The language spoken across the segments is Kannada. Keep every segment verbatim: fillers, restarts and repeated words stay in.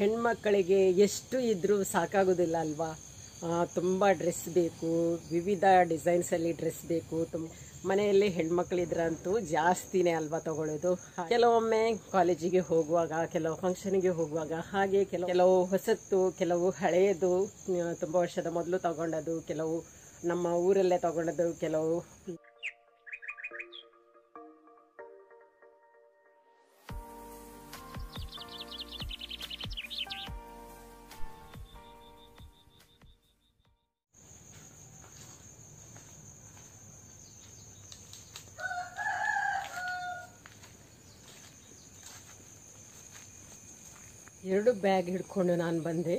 ಹೆಣ್ಮಕ್ಕಳಿಗೆ ಎಷ್ಟು ಇದ್ರೂ ಸಾಕಾಗೋದಿಲ್ಲ ಅಲ್ವಾ. ತುಂಬ ಡ್ರೆಸ್ ಬೇಕು, ವಿವಿಧ ಡಿಸೈನ್ಸಲ್ಲಿ ಡ್ರೆಸ್ ಬೇಕು. ತುಂಬ ಮನೆಯಲ್ಲಿ ಹೆಣ್ಮಕ್ಳಿದ್ರಂತೂ ಜಾಸ್ತಿನೇ ಅಲ್ವಾ ತಗೊಳ್ಳೋದು. ಕೆಲವೊಮ್ಮೆ ಕಾಲೇಜಿಗೆ ಹೋಗುವಾಗ, ಕೆಲವು ಫಂಕ್ಷನ್ಗೆ ಹೋಗುವಾಗ, ಹಾಗೆ ಕೆಲವು ಕೆಲವು ಹೊಸತ್ತು, ಕೆಲವು ಹಳೆಯದು, ತುಂಬ ವರ್ಷದ ಮೊದಲು ತಗೊಂಡದು, ಕೆಲವು ನಮ್ಮ ಊರಲ್ಲೇ ತಗೊಂಡದು, ಕೆಲವು ಎರಡು ಬ್ಯಾಗ್ ಹಿಡ್ಕೊಂಡು ನಾನು ಬಂದೆ.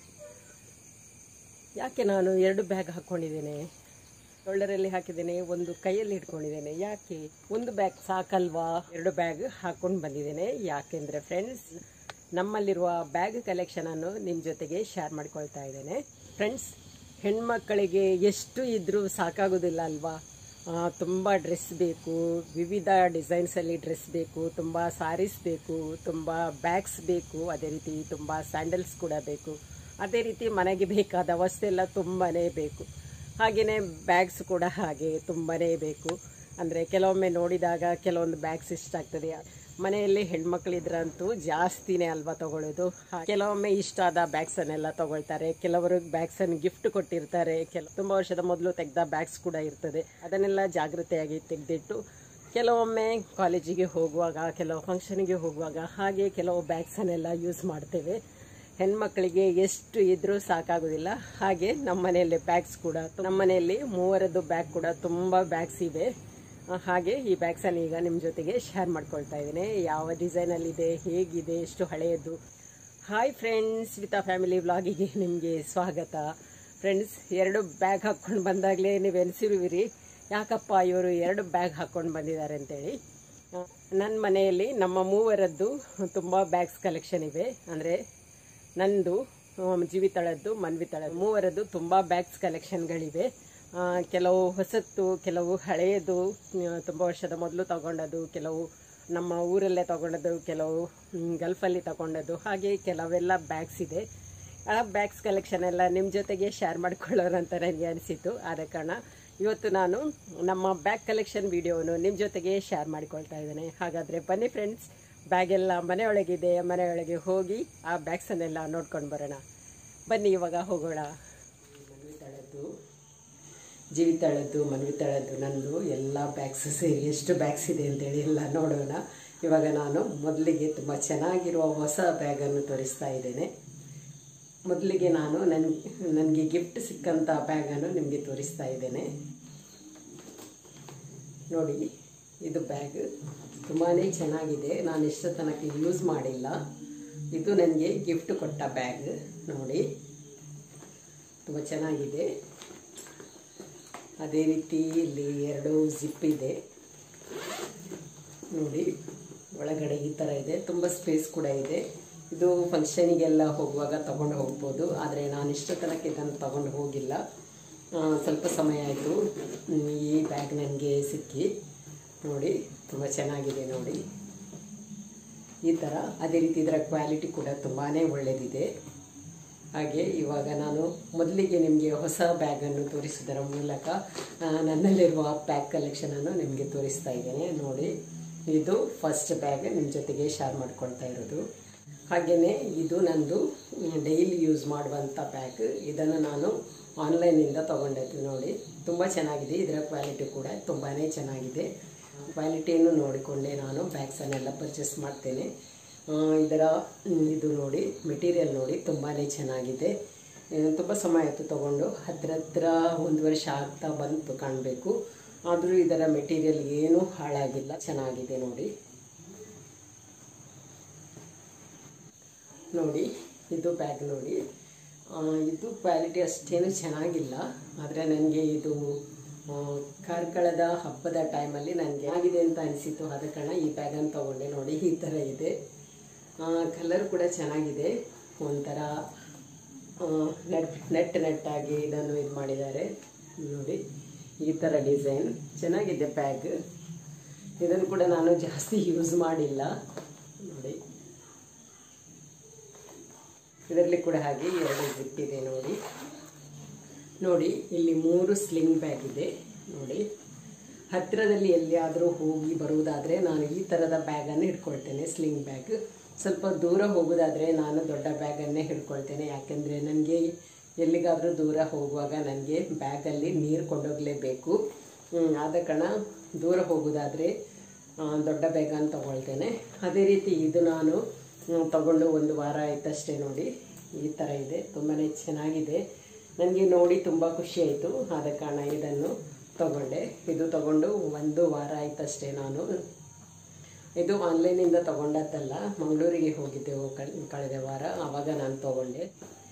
ಯಾಕೆ ನಾನು ಎರಡು ಬ್ಯಾಗ್ ಹಾಕ್ಕೊಂಡಿದ್ದೇನೆ, ಶೋಲ್ಡರಲ್ಲಿ ಹಾಕಿದ್ದೇನೆ, ಒಂದು ಕೈಯಲ್ಲಿ ಹಿಡ್ಕೊಂಡಿದ್ದೇನೆ. ಯಾಕೆ ಒಂದು ಬ್ಯಾಗ್ ಸಾಕಲ್ವಾ? ಎರಡು ಬ್ಯಾಗ್ ಹಾಕ್ಕೊಂಡು ಬಂದಿದ್ದೇನೆ. ಯಾಕೆಂದರೆ ಫ್ರೆಂಡ್ಸ್, ನಮ್ಮಲ್ಲಿರುವ ಬ್ಯಾಗ್ ಕಲೆಕ್ಷನನ್ನು ನಿಮ್ಮ ಜೊತೆಗೆ ಶೇರ್ ಮಾಡ್ಕೊಳ್ತಾ ಇದ್ದೇನೆ. ಫ್ರೆಂಡ್ಸ್, ಹೆಣ್ಮಕ್ಕಳಿಗೆ ಎಷ್ಟು ಇದ್ರೂ ಸಾಕಾಗೋದಿಲ್ಲ ಅಲ್ವಾ. ತುಂಬ ಡ್ರೆಸ್ ಬೇಕು, ವಿವಿಧ ಡಿಸೈನ್ಸಲ್ಲಿ ಡ್ರೆಸ್ ಬೇಕು, ತುಂಬ ಸಾರೀಸ್ ಬೇಕು, ತುಂಬ ಬ್ಯಾಗ್ಸ್ ಬೇಕು, ಅದೇ ರೀತಿ ತುಂಬ ಸ್ಯಾಂಡಲ್ಸ್ ಕೂಡ ಬೇಕು. ಅದೇ ರೀತಿ ಮನೆಗೆ ಬೇಕಾದ ವಸ್ತೆಲ್ಲ ತುಂಬಾ ಬೇಕು. ಹಾಗೆಯೇ ಬ್ಯಾಗ್ಸ್ ಕೂಡ ಹಾಗೆ ತುಂಬಾ ಬೇಕು. ಅಂದರೆ ಕೆಲವೊಮ್ಮೆ ನೋಡಿದಾಗ ಕೆಲವೊಂದು ಬ್ಯಾಗ್ಸ್ ಇಷ್ಟ ಆಗ್ತದೆ. ಮನೆಯಲ್ಲಿ ಹೆಣ್ಮಕ್ಳಿದ್ರಂತೂ ಜಾಸ್ತಿನೇ ಅಲ್ವಾ ತಗೊಳ್ಳೋದು. ಕೆಲವೊಮ್ಮೆ ಇಷ್ಟ ಆದ ಬ್ಯಾಗ್ಸನ್ನೆಲ್ಲ ತಗೊಳ್ತಾರೆ, ಕೆಲವರು ಬ್ಯಾಗ್ಸನ್ನು ಗಿಫ್ಟ್ ಕೊಟ್ಟಿರ್ತಾರೆ, ಕೆಲ ತುಂಬ ವರ್ಷದ ಮೊದಲು ತೆಗೆದ ಬ್ಯಾಗ್ಸ್ ಕೂಡ ಇರ್ತದೆ. ಅದನ್ನೆಲ್ಲ ಜಾಗೃತೆಯಾಗಿ ತೆಗೆದಿಟ್ಟು ಕೆಲವೊಮ್ಮೆ ಕಾಲೇಜಿಗೆ ಹೋಗುವಾಗ, ಕೆಲವು ಫಂಕ್ಷನ್ಗೆ ಹೋಗುವಾಗ, ಹಾಗೆ ಕೆಲವು ಬ್ಯಾಗ್ಸನ್ನೆಲ್ಲ ಯೂಸ್ ಮಾಡ್ತೇವೆ. ಹೆಣ್ಮಕ್ಳಿಗೆ ಎಷ್ಟು ಇದ್ರೂ ಸಾಕಾಗೋದಿಲ್ಲ. ಹಾಗೆ ನಮ್ಮ ಮನೆಯಲ್ಲಿ ಬ್ಯಾಗ್ಸ್ ಕೂಡ, ನಮ್ಮ ಮನೆಯಲ್ಲಿ ಮೂವರದ್ದು ಬ್ಯಾಗ್ ಕೂಡ ತುಂಬ ಬ್ಯಾಗ್ಸ್ ಇವೆ. ಹಾಗೆ ಈ ಬ್ಯಾಗ್ಸನ್ನು ಈಗ ನಿಮ್ಮ ಜೊತೆಗೆ ಶೇರ್ ಮಾಡ್ಕೊಳ್ತಾ ಇದ್ದೀನಿ. ಯಾವ ಡಿಸೈನಲ್ಲಿದೆ, ಹೇಗಿದೆ, ಎಷ್ಟು ಹಳೆಯದು. ಹಾಯ್ ಫ್ರೆಂಡ್ಸ್, ವಿತಾ ಫ್ಯಾಮಿಲಿ ವ್ಲಾಗಿಗೆ ನಿಮಗೆ ಸ್ವಾಗತ. ಫ್ರೆಂಡ್ಸ್, ಎರಡು ಬ್ಯಾಗ್ ಹಾಕ್ಕೊಂಡು ಬಂದಾಗಲೇ ನೀವು ಎನಿಸಿರುವಿರಿ, ಯಾಕಪ್ಪ ಇವರು ಎರಡು ಬ್ಯಾಗ್ ಹಾಕ್ಕೊಂಡು ಬಂದಿದ್ದಾರೆ ಅಂತೇಳಿ. ನನ್ನ ಮನೆಯಲ್ಲಿ ನಮ್ಮ ಮೂವರದ್ದು ತುಂಬ ಬ್ಯಾಗ್ಸ್ ಕಲೆಕ್ಷನ್ ಇವೆ. ಅಂದರೆ ನಂದು, ಜೀವಿತಳದ್ದು, ಮನ್ವಿತಳದ್ದು, ಮೂವರದ್ದು ತುಂಬ ಬ್ಯಾಗ್ಸ್ ಕಲೆಕ್ಷನ್ಗಳಿವೆ. ಕೆಲವು ಹೊಸತ್ತು, ಕೆಲವು ಹಳೆಯದು, ತುಂಬ ವರ್ಷದ ಮೊದಲು ತಗೊಂಡದು, ಕೆಲವು ನಮ್ಮ ಊರಲ್ಲೇ ತಗೊಂಡದು, ಕೆಲವು ಗಲ್ಫಲ್ಲಿ ತಗೊಂಡದು, ಹಾಗೆ ಕೆಲವೆಲ್ಲ ಬ್ಯಾಗ್ಸ್ ಇದೆ. ಆ ಬ್ಯಾಗ್ಸ್ ಕಲೆಕ್ಷನ್ ಎಲ್ಲ ನಿಮ್ಮ ಜೊತೆಗೆ ಶೇರ್ ಮಾಡ್ಕೊಳ್ಳೋರು ಅಂತ ನನಗೆ ಅನಿಸಿತು. ಆದ ಕಾರಣ ಇವತ್ತು ನಾನು ನಮ್ಮ ಬ್ಯಾಗ್ ಕಲೆಕ್ಷನ್ ವಿಡಿಯೋವನ್ನು ನಿಮ್ಮ ಜೊತೆಗೆ ಶೇರ್ ಮಾಡಿಕೊಳ್ತಾ ಇದ್ದೇನೆ. ಹಾಗಾದರೆ ಬನ್ನಿ ಫ್ರೆಂಡ್ಸ್, ಬ್ಯಾಗೆಲ್ಲ ಮನೆಯೊಳಗಿದೆ, ಮನೆಯೊಳಗೆ ಹೋಗಿ ಆ ಬ್ಯಾಗ್ಸನ್ನೆಲ್ಲ ನೋಡ್ಕೊಂಡು ಬರೋಣ. ಬನ್ನಿ ಇವಾಗ ಹೋಗೋಣ. ಮನ್ವಿತಳದ್ದು, ಜೀವಿತಳದ್ದು, ಮನ್ವಿತಳದ್ದು, ನಂದು ಎಲ್ಲ ಬ್ಯಾಗ್ಸ್ ಸೇರಿ ಎಷ್ಟು ಬ್ಯಾಗ್ಸ್ ಇದೆ ಅಂತೇಳಿ ಎಲ್ಲ ನೋಡೋಣ. ಇವಾಗ ನಾನು ಮೊದಲಿಗೆ ತುಂಬ ಚೆನ್ನಾಗಿರುವ ಹೊಸ ಬ್ಯಾಗನ್ನು ತೋರಿಸ್ತಾ ಇದ್ದೇನೆ. ಮೊದಲಿಗೆ ನಾನು ನನಗೆ ನನಗೆ ಗಿಫ್ಟ್ ಸಿಕ್ಕಂಥ ಬ್ಯಾಗನ್ನು ನಿಮಗೆ ತೋರಿಸ್ತಾ ಇದ್ದೇನೆ. ನೋಡಿ, ಇದು ಬ್ಯಾಗ್ ತುಂಬಾ ಚೆನ್ನಾಗಿದೆ. ನಾನು ಇಷ್ಟ ತನಕ ಯೂಸ್ ಮಾಡಿಲ್ಲ. ಇದು ನನಗೆ ಗಿಫ್ಟ್ ಕೊಟ್ಟ ಬ್ಯಾಗ್. ನೋಡಿ, ತುಂಬ ಚೆನ್ನಾಗಿದೆ. ಅದೇ ರೀತಿ ಇಲ್ಲಿ ಎರಡು ಜಿಪ್ ಇದೆ. ನೋಡಿ, ಒಳಗಡೆ ಈ ಥರ ಇದೆ. ತುಂಬ ಸ್ಪೇಸ್ ಕೂಡ ಇದೆ. ಇದು ಫಂಕ್ಷನಿಗೆಲ್ಲ ಹೋಗುವಾಗ ತಗೊಂಡು ಹೋಗ್ಬೋದು. ಆದರೆ ನಾನು ಇಷ್ಟ ತನಕ ಇದನ್ನು ತಗೊಂಡು ಹೋಗಿಲ್ಲ. ಸ್ವಲ್ಪ ಸಮಯ ಆಯಿತು ಈ ಬ್ಯಾಗ್ ನನಗೆ ಸಿಕ್ಕಿ. ನೋಡಿ, ತುಂಬ ಚೆನ್ನಾಗಿದೆ. ನೋಡಿ, ಈ ಥರ. ಅದೇ ರೀತಿ ಇದರ ಕ್ವಾಲಿಟಿ ಕೂಡ ತುಂಬಾ ಒಳ್ಳೆಯದಿದೆ. ಹಾಗೆ ಇವಾಗ ನಾನು ಮೊದಲಿಗೆ ನಿಮಗೆ ಹೊಸ ಬ್ಯಾಗನ್ನು ತೋರಿಸುವುದರ ಮೂಲಕ ನನ್ನಲ್ಲಿರುವ ಬ್ಯಾಗ್ ಕಲೆಕ್ಷನನ್ನು ನಿಮಗೆ ತೋರಿಸ್ತಾ ಇದ್ದೇನೆ. ನೋಡಿ, ಇದು ಫಸ್ಟ್ ಬ್ಯಾಗ್ ನಿಮ್ಮ ಜೊತೆಗೆ ಶೇರ್ ಮಾಡ್ಕೊಳ್ತಾ ಇರೋದು. ಹಾಗೆಯೇ ಇದು ನಂದು ಡೈಲಿ ಯೂಸ್ ಮಾಡುವಂಥ ಬ್ಯಾಗ್. ಇದನ್ನು ನಾನು ಆನ್ಲೈನಿಂದ ತೊಗೊಂಡಿದ್ದು. ನೋಡಿ, ತುಂಬ ಚೆನ್ನಾಗಿದೆ. ಇದರ ಕ್ವಾಲಿಟಿ ಕೂಡ ತುಂಬಾ ಚೆನ್ನಾಗಿದೆ. ಕ್ವಾಲಿಟಿಯನ್ನು ನೋಡಿಕೊಂಡೇ ನಾನು ಬ್ಯಾಗ್ಸನ್ನೆಲ್ಲ ಪರ್ಚೇಸ್ ಮಾಡ್ತೇನೆ. ಇದರ ಇದು ನೋಡಿ, ಮೆಟೀರಿಯಲ್ ನೋಡಿ, ತುಂಬಾ ಚೆನ್ನಾಗಿದೆ. ತುಂಬ ಸಮಯ ಆಯಿತು ತಗೊಂಡು, ಹತ್ತಿರ ಹತ್ತಿರ ಒಂದು ವರ್ಷ ಆಗ್ತಾ ಬಂತು ಕಾಣಬೇಕು. ಆದರೂ ಇದರ ಮೆಟೀರಿಯಲ್ ಏನೂ ಹಾಳಾಗಿಲ್ಲ, ಚೆನ್ನಾಗಿದೆ. ನೋಡಿ ನೋಡಿ ಇದು ಬ್ಯಾಗ್ ನೋಡಿ. ಇದು ಕ್ವಾಲಿಟಿ ಅಷ್ಟೇನು ಚೆನ್ನಾಗಿಲ್ಲ. ಆದರೆ ನನಗೆ ಇದು ಕಾರ್ಕಳದ ಹಬ್ಬದ ಟೈಮಲ್ಲಿ ನನಗೆ ಆಗಿದೆ ಅಂತ ಅನಿಸಿತು. ಆದ ಕಾರಣ ಈ ಬ್ಯಾಗನ್ನು ತೊಗೊಂಡೆ. ನೋಡಿ, ಈ ಥರ ಇದೆ. ಕಲರ್ ಕೂಡ ಚೆನ್ನಾಗಿದೆ. ಒಂಥರ ನೆಟ್ ನೆಟ್ ನೆಟ್ಟಾಗಿ ಇದನ್ನು ಇದು ಮಾಡಿದ್ದಾರೆ. ನೋಡಿ, ಈ ಥರ ಡಿಸೈನ್ ಚೆನ್ನಾಗಿದೆ ಬ್ಯಾಗ್. ಇದನ್ನು ಕೂಡ ನಾನು ಜಾಸ್ತಿ ಯೂಸ್ ಮಾಡಿಲ್ಲ. ನೋಡಿ, ಇದರಲ್ಲಿ ಕೂಡ ಹಾಗೆ ಎರಡು ಜಿಪ್ ಇದೆ ನೋಡಿ. ನೋಡಿ ಇಲ್ಲಿ ಮೂರು ಸ್ಲಿಂಗ್ ಬ್ಯಾಗ್ ಇದೆ ನೋಡಿ. ಹತ್ತಿರದಲ್ಲಿ ಎಲ್ಲಿಯಾದರೂ ಹೋಗಿ ಬರುವುದಾದರೆ ನಾನು ಈ ಥರದ ಬ್ಯಾಗನ್ನು ಹಿಡ್ಕೊಳ್ತೇನೆ, ಸ್ಲಿಂಗ್ ಬ್ಯಾಗ್. ಸ್ವಲ್ಪ ದೂರ ಹೋಗೋದಾದರೆ ನಾನು ದೊಡ್ಡ ಬ್ಯಾಗನ್ನೇ ಹಿಡ್ಕೊಳ್ತೇನೆ. ಯಾಕೆಂದರೆ ನನಗೆ ಎಲ್ಲಿಗಾದರೂ ದೂರ ಹೋಗುವಾಗ ನನಗೆ ಬ್ಯಾಗಲ್ಲಿ ನೀರು ಕೊಂಡೋಗಲೇಬೇಕು. ಆದ ಕಾರಣ ದೂರ ಹೋಗೋದಾದರೆ ದೊಡ್ಡ ಬ್ಯಾಗನ್ನು ತೊಗೊಳ್ತೇನೆ. ಅದೇ ರೀತಿ ಇದು ನಾನು ತಗೊಂಡು ಒಂದು ವಾರ ಆಯ್ತಷ್ಟೇ ನೋಡಿ. ಈ ಥರ ಇದೆ, ತುಂಬಾ ಚೆನ್ನಾಗಿದೆ. ನನಗೆ ನೋಡಿ ತುಂಬ ಖುಷಿ ಆಯಿತು. ಆದ ಕಾರಣ ಇದನ್ನು ತಗೊಂಡೆ. ಇದು ತಗೊಂಡು ಒಂದು ವಾರ ಆಯ್ತಷ್ಟೇ. ನಾನು ಇದು ಆನ್ಲೈನಿಂದ ತಗೊಂಡದ್ದಲ್ಲ, ಮಂಗಳೂರಿಗೆ ಹೋಗಿದ್ದೆವು ಕಳೆದ ವಾರ, ಆವಾಗ ನಾನು ತಗೊಂಡೆ.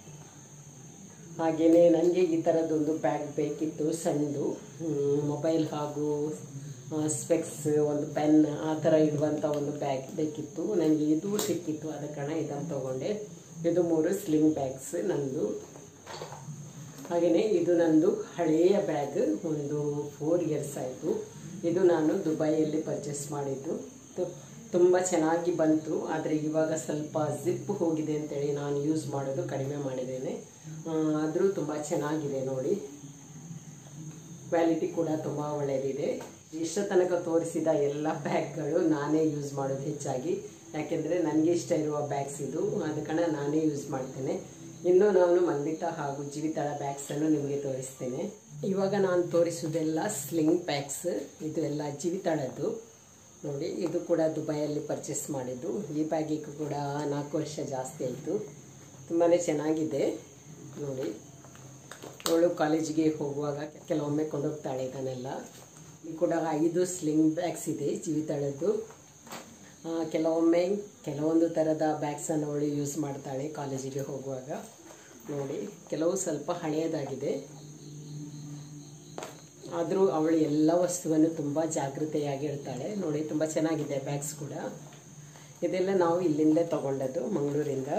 ಹಾಗೆಯೇ ನನಗೆ ಈ ಥರದ್ದೊಂದು ಬ್ಯಾಗ್ ಬೇಕಿತ್ತು, ಸಣ್ಣದು. ಮೊಬೈಲ್ ಹಾಗೂ ಸ್ಪೆಕ್ಸ್, ಒಂದು ಪೆನ್ ಆ ಥರ ಇಡುವಂಥ ಒಂದು ಬ್ಯಾಗ್ ಬೇಕಿತ್ತು. ನನಗೆ ಇದು ಸಿಕ್ಕಿತ್ತು, ಆದ ಕಾರಣ ಇದನ್ನು ತಗೊಂಡೆ. ಇದು ಮೂರು ಸ್ಲಿಂಗ್ ಬ್ಯಾಗ್ಸ್ ನಂದು. ಹಾಗೆಯೇ ಇದು ನಂದು ಹಳೆಯ ಬ್ಯಾಗ್, ಒಂದು ಫೋರ್ ಇಯರ್ಸ್ ಆಯಿತು. ಇದು ನಾನು ದುಬೈಯಲ್ಲಿ ಪರ್ಚೇಸ್ ಮಾಡಿದ್ದು. ತುಂಬ ಚೆನ್ನಾಗಿ ಬಂತು. ಆದರೆ ಇವಾಗ ಸ್ವಲ್ಪ ಜಿಪ್ ಹೋಗಿದೆ ಅಂತೇಳಿ ನಾನು ಯೂಸ್ ಮಾಡೋದು ಕಡಿಮೆ ಮಾಡಿದ್ದೇನೆ. ಆದರೂ ತುಂಬ ಚೆನ್ನಾಗಿದೆ ನೋಡಿ. ಕ್ವಾಲಿಟಿ ಕೂಡ ತುಂಬ ಒಳ್ಳೆಯದಿದೆ. ಇಷ್ಟ ತನಕ ತೋರಿಸಿದ ಎಲ್ಲ ಬ್ಯಾಗ್ಗಳು ನಾನೇ ಯೂಸ್ ಮಾಡೋದು ಹೆಚ್ಚಾಗಿ. ಯಾಕೆಂದರೆ ನನಗೆ ಇಷ್ಟ ಇರುವ ಬ್ಯಾಗ್ಸ್ ಇದು, ಆದ ಕಾರಣ ನಾನೇ ಯೂಸ್ ಮಾಡ್ತೇನೆ. ಇನ್ನು ನಾನು ಮನ್ವಿತಾ ಹಾಗೂ ಜೀವಿತಾಳ ಬ್ಯಾಗ್ಸನ್ನು ನಿಮಗೆ ತೋರಿಸ್ತೇನೆ. ಇವಾಗ ನಾನು ತೋರಿಸುವುದೆಲ್ಲ ಸ್ಲಿಂಗ್ ಬ್ಯಾಗ್ಸ್. ಇದು ಎಲ್ಲ ಜೀವಿತಾಳದ್ದು ನೋಡಿ. ಇದು ಕೂಡ ದುಬೈಯಲ್ಲಿ ಪರ್ಚೇಸ್ ಮಾಡಿದ್ದು. ಈ ಬ್ಯಾಗಿಗೂ ಕೂಡ ನಾಲ್ಕು ವರ್ಷ ಜಾಸ್ತಿ ಆಯಿತು. ತುಂಬಾ ಚೆನ್ನಾಗಿದೆ ನೋಡಿ. ಅವಳು ಕಾಲೇಜಿಗೆ ಹೋಗುವಾಗ ಕೆಲವೊಮ್ಮೆ ಕೊಂಡೋಗ್ತಾಳೆ ಇದನ್ನೆಲ್ಲ. ಈ ಕೂಡ ಐದು ಸ್ಲಿಂಗ್ ಬ್ಯಾಗ್ಸ್ ಇದೆ ಜೀವಿತಾಳದ್ದು. ಕೆಲವೊಮ್ಮೆ ಕೆಲವೊಂದು ಥರದ ಬ್ಯಾಗ್ಸನ್ನು ಅವಳು ಯೂಸ್ ಮಾಡ್ತಾಳೆ ಕಾಲೇಜಿಗೆ ಹೋಗುವಾಗ ನೋಡಿ. ಕೆಲವು ಸ್ವಲ್ಪ ಹಳೆಯದಾಗಿದೆ, ಆದರೂ ಅವಳು ಎಲ್ಲ ವಸ್ತುವನ್ನು ತುಂಬ ಜಾಗೃತೆಯಾಗಿ ಇಡ್ತಾಳೆ ನೋಡಿ. ತುಂಬ ಚೆನ್ನಾಗಿದೆ ಬ್ಯಾಗ್ಸ್ ಕೂಡ. ಇದೆಲ್ಲ ನಾವು ಇಲ್ಲಿಂದಲೇ ತಗೊಂಡದ್ದು, ಮಂಗಳೂರಿಂದ.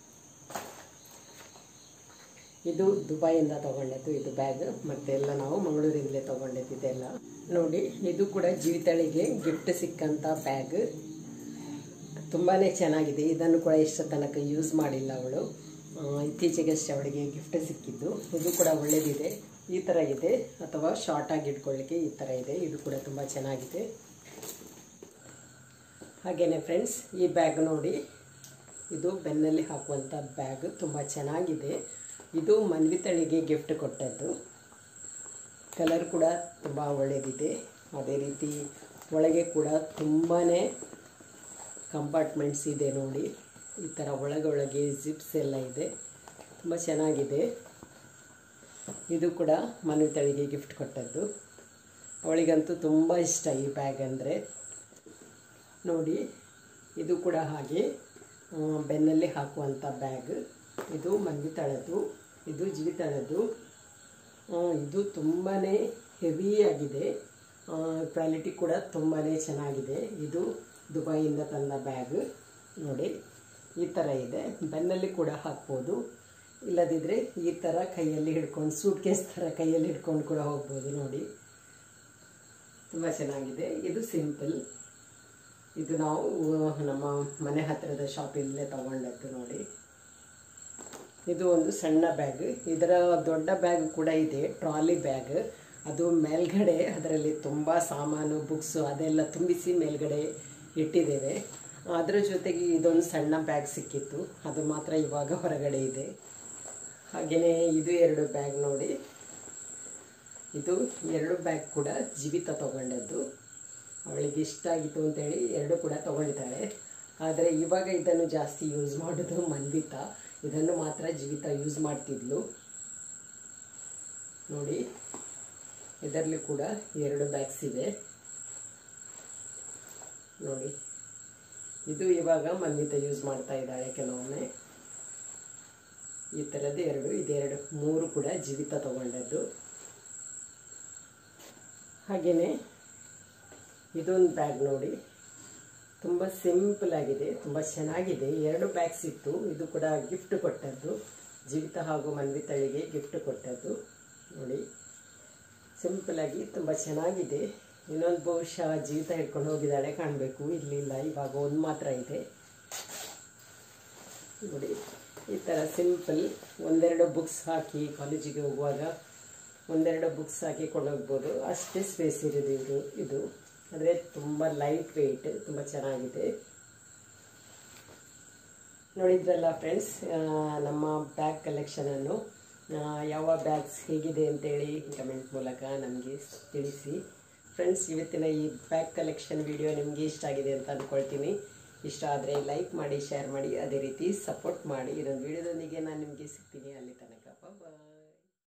ಇದು ದುಬೈಯಿಂದ ತಗೊಂಡದ್ದು ಇದು ಬ್ಯಾಗ್. ಮತ್ತೆ ಎಲ್ಲ ನಾವು ಮಂಗಳೂರಿಂದಲೇ ತಗೊಂಡದ್ದು ಇದೆಲ್ಲ ನೋಡಿ. ಇದು ಕೂಡ ಜೀವಿತಾಳಿಗೆ ಗಿಫ್ಟ್ ಸಿಕ್ಕಂಥ ಬ್ಯಾಗ್. ತುಂಬಾ ಚೆನ್ನಾಗಿದೆ. ಇದನ್ನು ಕೂಡ ಇಷ್ಟ ತನಕ ಯೂಸ್ ಮಾಡಿಲ್ಲ ಅವಳು, ಇತ್ತೀಚೆಗಷ್ಟೇ ಅವಳಿಗೆ ಗಿಫ್ಟ್ ಸಿಕ್ಕಿದ್ದು. ಇದು ಕೂಡ ಒಳ್ಳೆಯದಿದೆ. ಈ ಥರ ಇದೆ, ಅಥವಾ ಶಾರ್ಟ್ ಆಗಿ ಇಟ್ಕೊಳ್ಳಿಕ್ಕೆ ಈ ಥರ ಇದೆ. ಇದು ಕೂಡ ತುಂಬ ಚೆನ್ನಾಗಿದೆ. ಹಾಗೆಯೇ ಫ್ರೆಂಡ್ಸ್, ಈ ಬ್ಯಾಗ್ ನೋಡಿ. ಇದು ಬೆನ್ನಲ್ಲಿ ಹಾಕುವಂಥ ಬ್ಯಾಗ್, ತುಂಬ ಚೆನ್ನಾಗಿದೆ. ಇದು ಮನ್ವಿತಳಿಗೆ ಗಿಫ್ಟ್ ಕೊಟ್ಟದ್ದು. ಕಲರ್ ಕೂಡ ತುಂಬ ಒಳ್ಳೆಯದಿದೆ. ಅದೇ ರೀತಿ ಒಳಗೆ ಕೂಡ ತುಂಬಾ ಕಂಪಾರ್ಟ್ಮೆಂಟ್ಸ್ ಇದೆ ನೋಡಿ. ಈ ಥರ ಒಳಗೊಳಗೆ ಜಿಪ್ಸ್ ಎಲ್ಲ ಇದೆ, ತುಂಬ ಚೆನ್ನಾಗಿದೆ. ಇದು ಕೂಡ ಮನ್ವಿತಳಿಗೆ ಗಿಫ್ಟ್ ಕೊಟ್ಟದ್ದು. ಅವಳಿಗಂತೂ ತುಂಬ ಇಷ್ಟ ಈ ಬ್ಯಾಗ್ ಅಂದರೆ ನೋಡಿ. ಇದು ಕೂಡ ಹಾಗೆ ಬೆನ್ನಲ್ಲಿ ಹಾಕುವಂಥ ಬ್ಯಾಗ್. ಇದು ಮನ್ವಿತಳದ್ದು, ಇದು ಜೀವಿತಾಳದ್ದು. ಇದು ತುಂಬಾ ಹೆವಿಯಾಗಿದೆ. ಕ್ವಾಲಿಟಿ ಕೂಡ ತುಂಬಾ ಚೆನ್ನಾಗಿದೆ. ಇದು ದುಬೈಯಿಂದ ತಂದ ಬ್ಯಾಗ್ ನೋಡಿ. ಈ ಥರ ಇದೆ. ಬೆನ್ನಲ್ಲಿ ಕೂಡ ಹಾಕ್ಬೋದು, ಇಲ್ಲದಿದ್ದರೆ ಈ ಥರ ಕೈಯಲ್ಲಿ ಹಿಡ್ಕೊಂಡು ಸೂಟ್ ಕೇಸ್ ಥರ ಕೈಯಲ್ಲಿ ಹಿಡ್ಕೊಂಡು ಕೂಡ ಹೋಗ್ಬೋದು ನೋಡಿ. ತುಂಬ ಚೆನ್ನಾಗಿದೆ. ಇದು ಸಿಂಪಲ್. ಇದು ನಾವು ನಮ್ಮ ಮನೆ ಹತ್ತಿರದ ಶಾಪಿಂದಲೇ ತಗೊಂಡದ್ದು ನೋಡಿ. ಇದು ಒಂದು ಸಣ್ಣ ಬ್ಯಾಗ್. ಇದರ ದೊಡ್ಡ ಬ್ಯಾಗ್ ಕೂಡ ಇದೆ, ಟ್ರಾಲಿ ಬ್ಯಾಗ್. ಅದು ಮೇಲ್ಗಡೆ ಅದರಲ್ಲಿ ತುಂಬ ಸಾಮಾನು, ಬುಕ್ಸು ಅದೆಲ್ಲ ತುಂಬಿಸಿ ಮೇಲ್ಗಡೆ ಇಟ್ಟಿದ್ದೇವೆ. ಅದರ ಜೊತೆಗೆ ಇದೊಂದು ಸಣ್ಣ ಬ್ಯಾಗ್ ಸಿಕ್ಕಿತ್ತು, ಅದು ಮಾತ್ರ ಇವಾಗ ಹೊರಗಡೆ ಇದೆ. ಹಾಗೆಯೇ ಇದು ಎರಡು ಬ್ಯಾಗ್ ನೋಡಿ. ಇದು ಎರಡು ಬ್ಯಾಗ್ ಕೂಡ ಜೀವಿತ ತಗೊಂಡದ್ದು. ಅವಳಿಗೆ ಇಷ್ಟ ಆಗಿತ್ತು ಅಂತೇಳಿ ಎರಡು ಕೂಡ ತಗೊಂಡಿದ್ದಾಳೆ. ಆದರೆ ಇವಾಗ ಇದನ್ನು ಜಾಸ್ತಿ ಯೂಸ್ ಮಾಡೋದು ಮನ್ವಿತಾ. ಇದನ್ನು ಮಾತ್ರ ಜೀವಿತ ಯೂಸ್ ಮಾಡ್ತಿದ್ಲು ನೋಡಿ. ಇದರಲ್ಲಿ ಕೂಡ ಎರಡು ಬ್ಯಾಗ್ಸ್ ಇದೆ ನೋಡಿ. ಇದು ಇವಾಗ ಮನ್ವಿತಾ ಯೂಸ್ ಮಾಡ್ತಾ ಇದ್ದಾಳೆ ಕೆಲವೊಮ್ಮೆ. ಈ ಥರದ್ದು ಎರಡು, ಇದೆರಡು, ಮೂರು ಕೂಡ ಜೀವಿತ ತಗೊಂಡದ್ದು. ಹಾಗೆಯೇ ಇದೊಂದು ಬ್ಯಾಗ್ ನೋಡಿ. ತುಂಬ ಸಿಂಪಲ್ ಆಗಿದೆ, ತುಂಬ ಚೆನ್ನಾಗಿದೆ. ಎರಡು ಬ್ಯಾಗ್ಸ್ ಇತ್ತು. ಇದು ಕೂಡ ಗಿಫ್ಟ್ ಕೊಟ್ಟದ್ದು, ಜೀವಿತ ಹಾಗೂ ಮನ್ವಿತಳಿಗೆ ಗಿಫ್ಟ್ ಕೊಟ್ಟದ್ದು ನೋಡಿ. ಸಿಂಪಲ್ ಆಗಿ ತುಂಬ ಚೆನ್ನಾಗಿದೆ. ಇನ್ನೊಂದು ಬಹುಶಃ ಜೀವಿತ ಹಿಡ್ಕೊಂಡು ಹೋಗಿದ್ದಾಳೆ ಕಾಣಬೇಕು. ಇರಲಿಲ್ಲ, ಇವಾಗ ಒಂದು ಮಾತ್ರ ಇದೆ ನೋಡಿ. ಈ ಥರ ಸಿಂಪಲ್ ಒಂದೆರಡು ಬುಕ್ಸ್ ಹಾಕಿ ಕಾಲೇಜಿಗೆ ಹೋಗುವಾಗ ಒಂದೆರಡು ಬುಕ್ಸ್ ಹಾಕಿ ಕೊಂಡೋಗ್ಬೋದು, ಅಷ್ಟೇ ಸ್ಪೇಸ್ ಇರೋದು ಇದು ಇದು ಆದರೆ ತುಂಬ ಲೈಟ್ ವೆಯ್ಟ್, ತುಂಬ ಚೆನ್ನಾಗಿದೆ. ನೋಡಿದ್ರಲ್ಲ ಫ್ರೆಂಡ್ಸ್ ನಮ್ಮ ಬ್ಯಾಗ್ ಕಲೆಕ್ಷನನ್ನು. ಯಾವ ಬ್ಯಾಗ್ಸ್ ಹೇಗಿದೆ ಅಂತೇಳಿ ಕಮೆಂಟ್ ಮೂಲಕ ನಮಗೆ ತಿಳಿಸಿ ಫ್ರೆಂಡ್ಸ್. ಇವತ್ತಿನ ಈ ಬ್ಯಾಗ್ ಕಲೆಕ್ಷನ್ ವಿಡಿಯೋ ನಿಮಗೆ ಇಷ್ಟ ಆಗಿದೆ ಅಂತ ಅಂದ್ಕೊಳ್ತೀನಿ. ಇಷ್ಟ ಆದರೆ ಲೈಕ್ ಮಾಡಿ, ಶೇರ್ ಮಾಡಿ, ಅದೇ ರೀತಿ ಸಪೋರ್ಟ್ ಮಾಡಿ. ಇನ್ನೊಂದು ವಿಡಿಯೋದೊಂದಿಗೆ ನಾನು ನಿಮಗೆ ಸಿಗ್ತೀನಿ. ಅಲ್ಲಿ ತನಕ ಬಾಯ್.